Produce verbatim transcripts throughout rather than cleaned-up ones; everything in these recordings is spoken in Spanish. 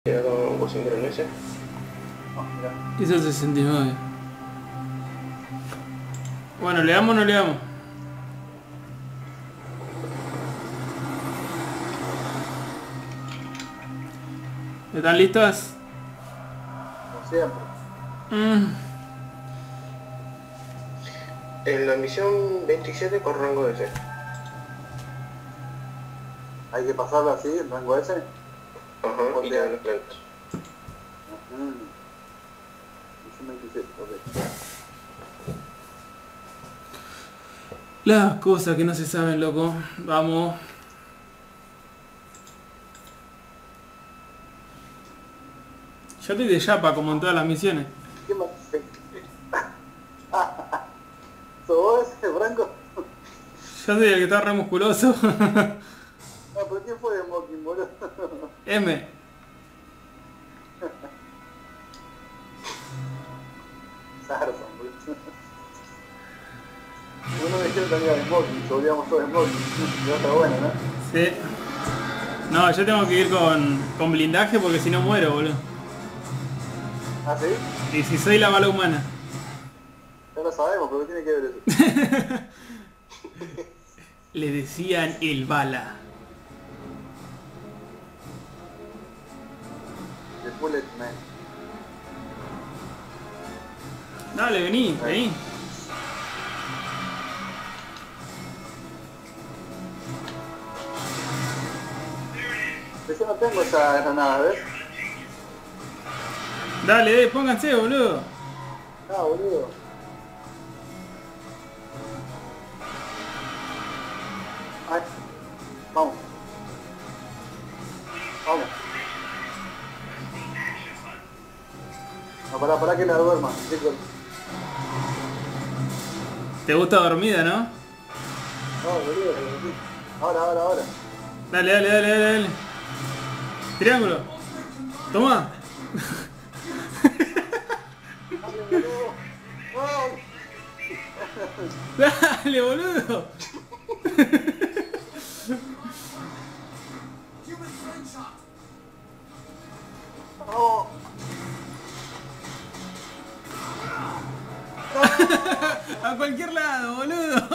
Queda un cocimbro en ese. Ah, mirá. Hizo sesenta y nueve. Bueno, ¿le damos o no le damos? ¿Están listas? Como siempre. Mm. En la misión veintisiete con rango S. Hay que pasarlo así, el rango ese. Ajá, y te dan los planetas. Mm. Misión veintisiete, ok. Las cosas que no se saben, loco. Vamos. Yo estoy de chapa como en todas las misiones. ¿Qué más? ¿Sos vos ese, Franco? Yo soy el que está re musculoso. No, pero ¿quién fue de Mocking, boludo? M. Sarson, boludo. Uno me dijeron también de Mocking, que volvíamos todos de Mocking. Y está bueno, ¿no? Sí. No, yo tengo que ir con, con blindaje porque si no muero, boludo. ¿Ah, sí? Y si soy la bala humana. Ya lo sabemos, pero ¿qué tiene que ver eso? Le decían el bala. The Bullet Man. Dale, vení, vení. Pero yo no tengo esa granada, ¿ves? Dale, eh, pónganse, boludo. Ah, boludo. Ay, vamos. Vamos. No, pará, pará que la duerma, chicos. ¿Te gusta dormida, no? No, boludo, sí. Ahora, ahora, ahora. Dale, dale, dale, dale, dale. Triángulo. Toma. Dale, boludo. ¡Ay! Dale, boludo. ¡No! A cualquier lado, boludo.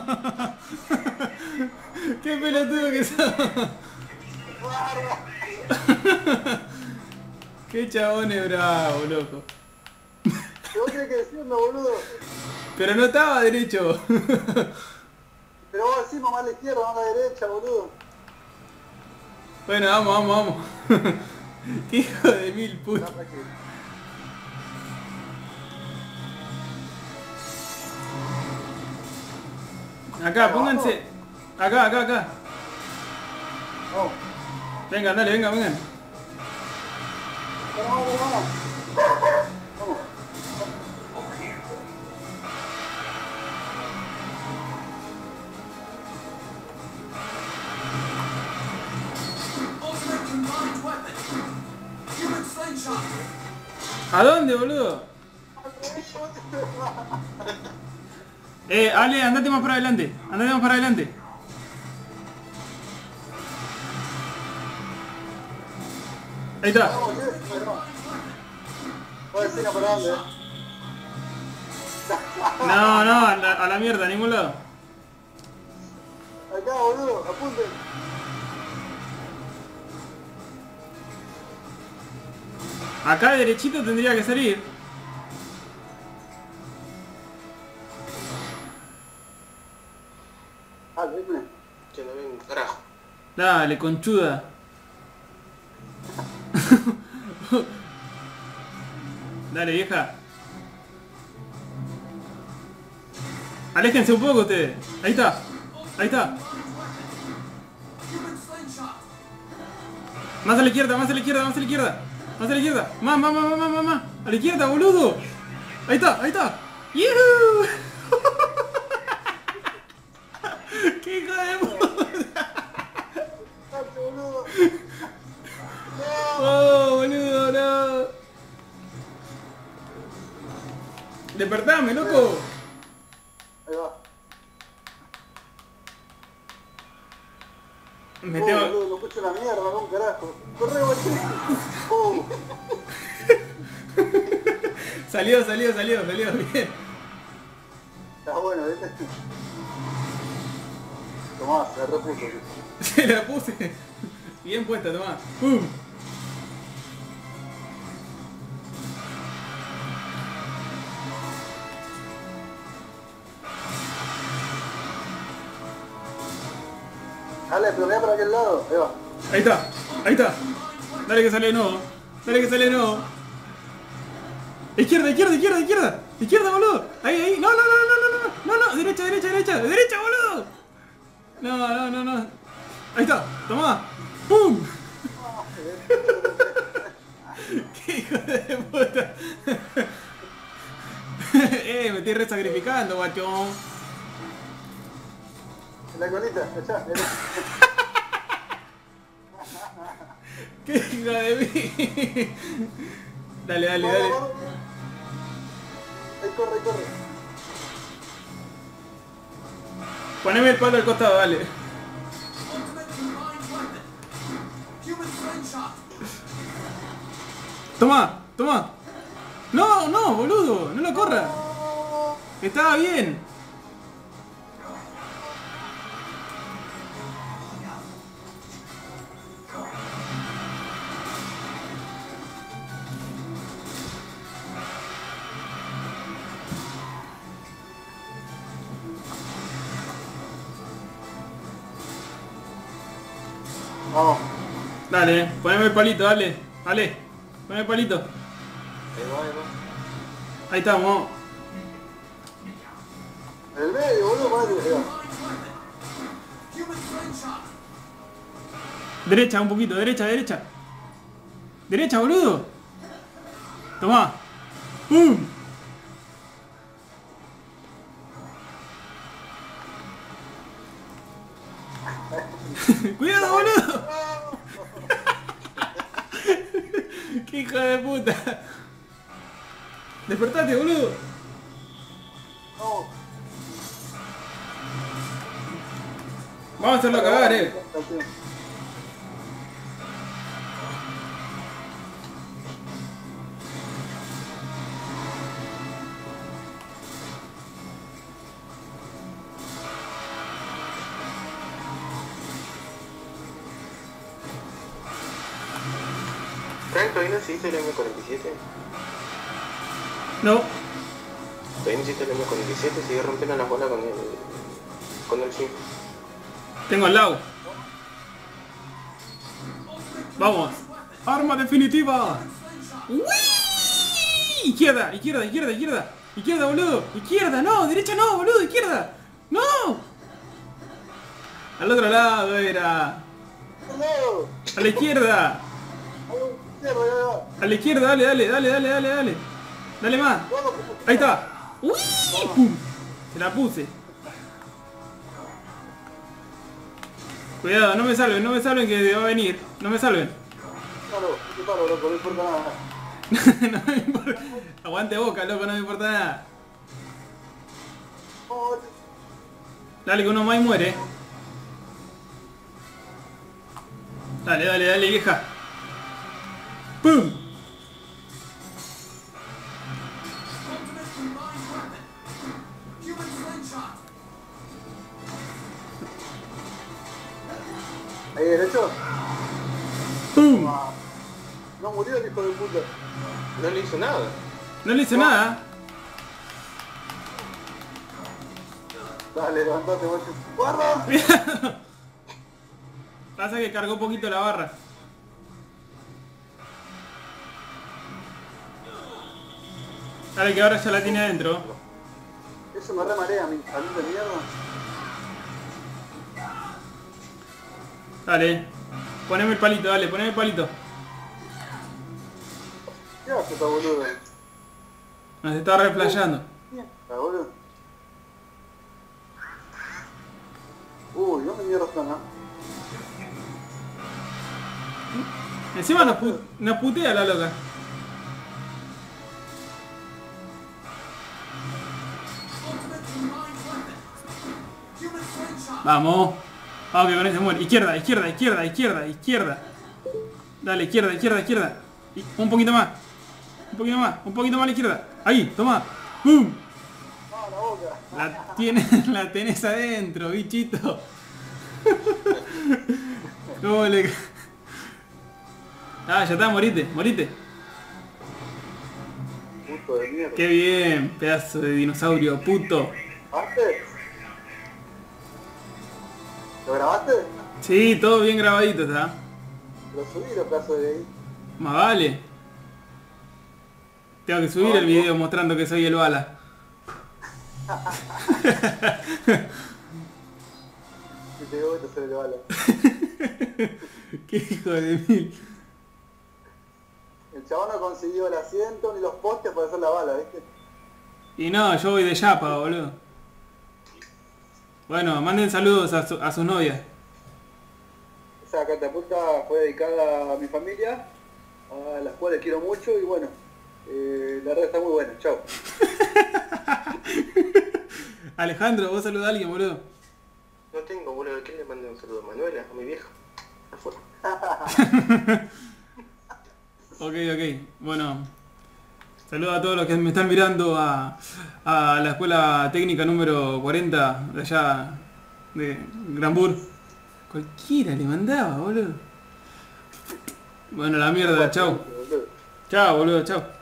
Qué pelotudo que sos. Qué chabones bravo, loco. ¿Qué vos tenés que decirme, boludo? Pero no estaba derecho. Pero vos decís mamá a la izquierda, mamá a la derecha, boludo. Bueno, vamos, vamos, vamos. Qué hijo de mil putas. No, tranquilo. Acá, pónganse. Acá, acá, acá. Vamos. Vengan, dale, vengan, vengan. Vamos, vamos, vamos. Vamos. ¿A dónde, boludo? Eh, Ale, andate más para adelante. Andate más para adelante. Ahí está. Vamos, ¿qué? Bueno. Voy a decir para dónde. No, no, a la, a la mierda, a ningún lado. Acá, boludo, apunten. Acá derechito tendría que salir. Ah, dime. Que no ven carajo. Dale, conchuda. Dale, vieja. Aléjense un poco ustedes. Ahí está. Ahí está. Más a la izquierda, más a la izquierda, más a la izquierda. Más a la izquierda. Más, más, más, más, más, más. A la izquierda, boludo. Ahí está, ahí está. ¡Yuhu! ¡Qué hijo de puta! Date, boludo. ¡Oh, boludo, no! ¡Despertame, loco! Ahí va. Me Oh, tengo... boludo, no escucho una mierda, no un carajo. Corre, boludo. Oh. Salió, salió, salió, salió, bien. Está bueno, ¿viste? Tomás, se repuso. Se la puse. Bien puesta, tomá. ¡Pum! Dale, pero mira para aquel lado. Ahí va. Ahí está, ahí está. Dale que sale de nuevo. Dale que sale de nuevo. Izquierda, izquierda, izquierda, izquierda. Izquierda, boludo. Ahí, ahí. No, no, no, no, no, no. No, no. Derecha, derecha, derecha. Derecha, boludo. No, no, no, no. Ahí está. Tomá. ¡Pum! ¡Qué hijo de puta! Eh, me estoy re sacrificando, guachón. En la colita, allá. ¡Qué hijo de mí! Dale, dale, dale. Ahí corre, ahí corre. Poneme el palo al costado, dale. Toma, toma. No, no, boludo, no lo corra. Estaba bien. Vamos. Dale, poneme el palito, dale. Dale, poneme el palito. Ahí va, ahí va. Ahí estamos. En el medio, boludo, ponete. Ahí va. Derecha, un poquito, derecha, derecha. Derecha, boludo. Tomá. ¡Pum! ¡Cuidado, boludo! ¡Qué hijo de puta! ¡Despertate, boludo! Vamos. Vamos a hacerlo cagar, eh. Frank, ¿todavía no hiciste el eme cuarenta y siete? No. Todavía no hiciste el eme cuarenta y siete, sigue rompiendo las bolas con el... con el sim. Tengo al lado. Vamos. Arma definitiva. ¡Uy! Izquierda, izquierda, izquierda, izquierda. Izquierda, boludo. Izquierda, no. Derecha no, boludo. Izquierda. No. Al otro lado era. No. A la izquierda. Cierra, ahí va. A la izquierda, dale, dale, dale, dale, dale, dale. Dale más. Ahí está. ¡Uy! ¡Pum! Se la puse. Cuidado, no me salven, no me salven que va a venir. No me salven. Palo, qué palo, loco, no importa nada. No me importa. Aguante boca, loco, no me importa nada. Vamos, Dale que uno más y muere. Dale, dale, dale, vieja. ¡Pum! ahí derecho. ¡Pum! No murió el hijo de puta. No le hizo nada. No le hice nada. Dale, levantate, guacho. ¡Guarda! Pasa que cargó un poquito la barra. Dale que ahora ya la tiene adentro. Eso me remarea a mí, a mí de mierda. Dale. Poneme el palito, dale, poneme el palito. ¿Qué hace esta boluda? Nos está replayando. Mierda, boludo. Uy, ¿dónde mierda están, no? Encima nos, pu nos putea la loca. Vamos. Vamos que con ese muere. Izquierda, izquierda, izquierda, izquierda, izquierda. Dale, izquierda, izquierda, izquierda. Y un poquito más. Un poquito más, un poquito más a la izquierda. Ahí, toma. ¡Pum! No, la boca. La, tiene, la tenés adentro, bichito. ¿Cómo le... Ah, ya está, morite, morite. Puto de mierda. Qué bien, pedazo de dinosaurio, puto. ¿Grabaste? ¿Lo grabaste? Sí, todo bien grabadito está. Lo subí los pedazos de ahí. Más vale. Tengo que subir No, el video mostrando que soy el bala. Si te gusta se le bala. Qué hijo de mil. El chabón no consiguió el asiento ni los postes para hacer la bala, ¿viste? Y no, yo voy de chapa, boludo. Bueno, manden saludos a, su, a sus novias. Esa catapulta fue dedicada a mi familia, a las cuales quiero mucho y bueno, eh, la red está muy buena. Chao. Alejandro, vos saludá a alguien, boludo. No tengo, boludo. ¿A quién le mandé un saludo? ¿A Manuela? ¿A mi vieja? Afuera. Ok, ok. Bueno. Saludos a todos los que me están mirando a, a la escuela técnica número cuarenta de allá de Granbur. Cualquiera le mandaba, boludo. Bueno, la mierda, chau. Chau, boludo, chau.